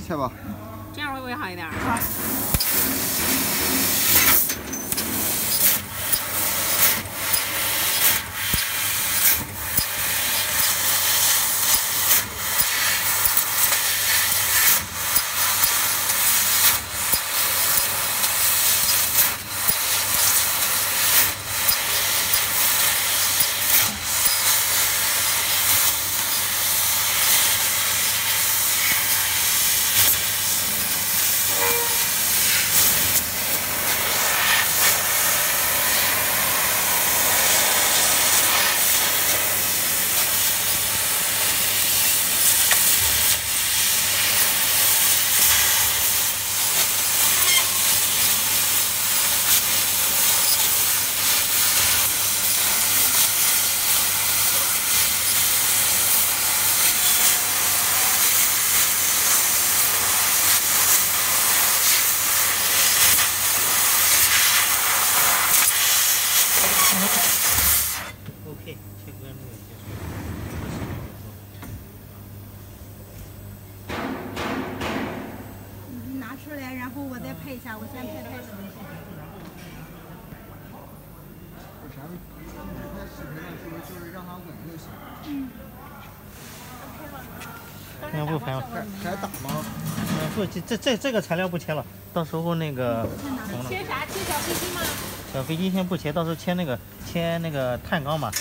切吧。 这样会不会好一点？ 好。 OK， 切割那个结束。 你拿出来，然后我再配一下，我先配配。 为啥？拍视频的时候就是让它稳就行。 嗯。 那不拍了， 还打吗？ 不，这个材料不切了，到时候那个。 切啥？切小飞机吗？ 小飞机先不切，到时候切那个碳钢吧。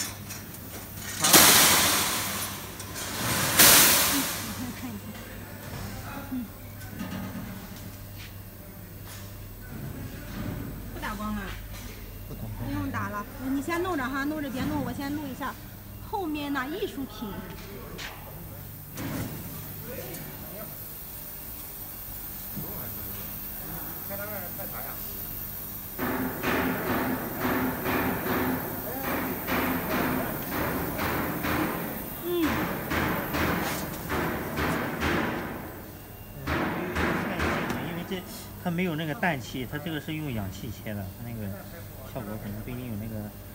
不打光了。 不用打了，你先弄着哈，弄着别弄，我先录一下。后面呢，艺术品。 它没有那个氮气，它这个是用氧气切的，它那个效果可能不一定有那个。